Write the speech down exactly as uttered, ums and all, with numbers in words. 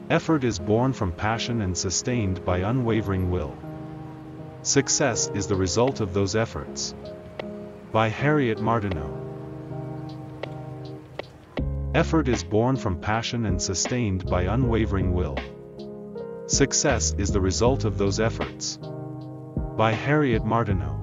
Effort is born from passion and sustained by unwavering will. Success is the result of those efforts. By Harriet Martineau. Effort is born from passion and sustained by unwavering will. Success is the result of those efforts. By Harriet Martineau.